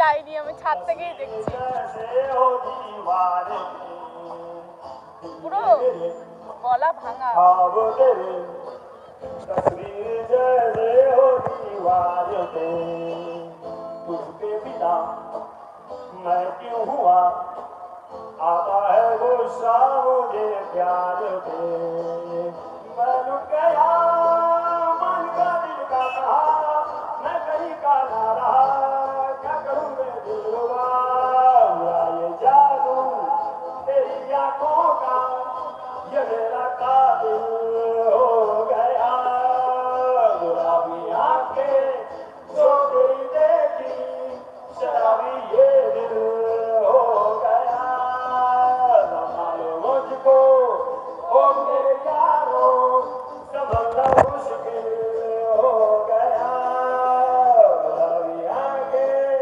যাইনি, আমি ছাদ থেকেই দেখছি। পুরো গলা ভাঙা। मैं क्यों हुआ आता है वो शाम मुझे प्यार पे मैं लुट गया मन का दिल का कहा मैं कहीं का ना रहा क्या करूं मैं दिलरुबा हुआ ये जादू तेरी आंखों का ये मेरा काबिल हो गया गुलाबी आंखें जो तेरी देखी शराबी ये दिल हो गया संभालो मुझको ओ मेरे यारो संभलना मुश्किल हो गया गुलाबी आंखें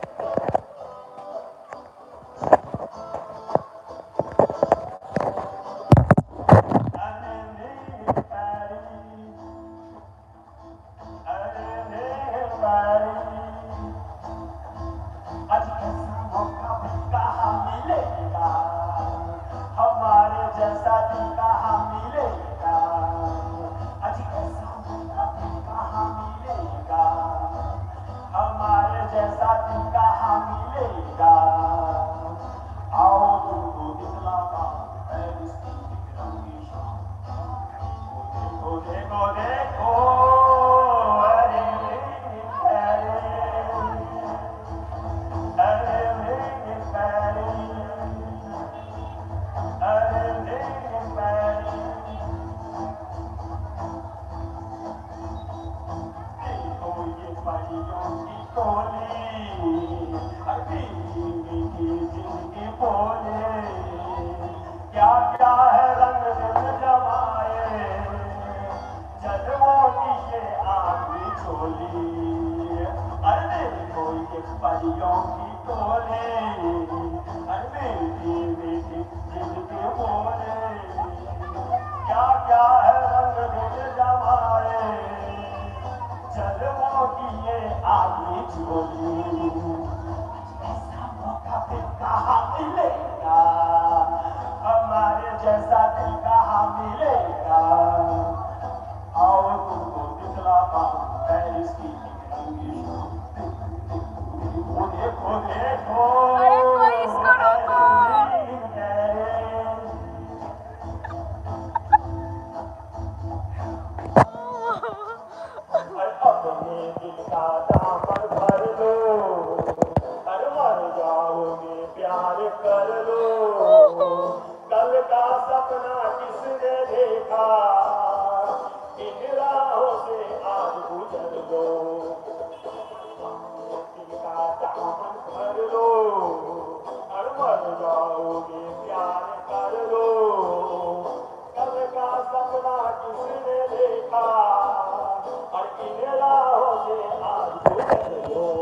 आज कैसा मौका भी कहाँ मिलेगा हमारे जैसा दिल कहाँ मिलेगा आज कैसा मौका भी कहाँ मिलेगा हमारे जैसा दिल कहाँ मिलेगा आओ तुमको दिखलाता है इसकी रंगी शाम देखो देखो देखो अरे अरे अरे मेरे पैरी अरे मेरे पैरी देखो ये परियों की टोली अभी मीठी जिनकी बोले क्या क्या है रंग दिल जमाए जलवों की ये आगली चोली अरे देखो ये परियों की टोले अरे मीठी मीठी जिनकी बोले क्या क्या है रंग दिल जमाए जलवों की ये आगली चोली ऐसा मौका फिर कहाँ मिलेगा हमारे जैसा दिल कहाँ मिलेगा आओ तुमको दिखलाता हूँ पेरिस की रंगी शाम देखो देखो देखो अरे कोई इसको रोको। अपने दिल का दामन भर लो अरे मर जाओगे प्यार कर लो कल का सपना किसने देखा इन राहों से आज गुजर लो दिल का दामन भर लो अरे मर जाओगे प्यार कर लो कल का सपना किसने देखा और इन राहों से आज गुजर लो